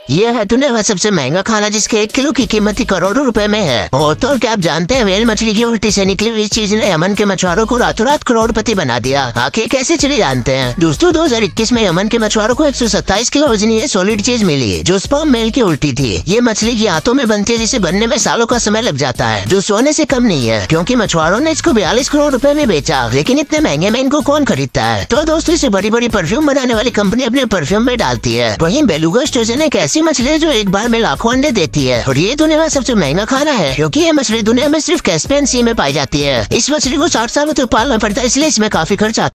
ये है दुनिया का सबसे महंगा खाना जिसके 1 किलो की कीमत ही करोड़ों रुपए में है। और तो क्या आप जानते हैं व्हेल मछली की उल्टी से निकली हुई इस चीज ने यमन के मछुआरों को रातों रात करोड़पति बना दिया। आखिर कैसे चले जानते हैं दोस्तों। 2021 में यमन के मछुआरों को 127 किलो वजनी सॉलिड चीज मिली जो स्पर्म मेल की उल्टी थी। ये मछली की हाथों में बनती है जिसे बनने में सालों का समय लग जाता है, जो सोने से कम नहीं है, क्योंकि मछुआरों ने इसको 42 करोड़ रुपए में बेचा। लेकिन इतने महंगे में इनको कौन खरीदता है। तो दोस्तों इसे बड़ी बड़ी परफ्यूम बनाने वाली कंपनी अपने परफ्यूम में डालती है। वहीं बेलुगा स्टोजन एक ऐसी मछली है जो एक बार में लाखों अंडे देती है और ये दुनिया में सबसे महंगा खाना है, क्योंकि ये मछली दुनिया में सिर्फ कैस्पियन सी में पाई जाती है। इस मछली को 60 सालों तक पालना पड़ता है, इसलिए इसमें काफी खर्च आता है।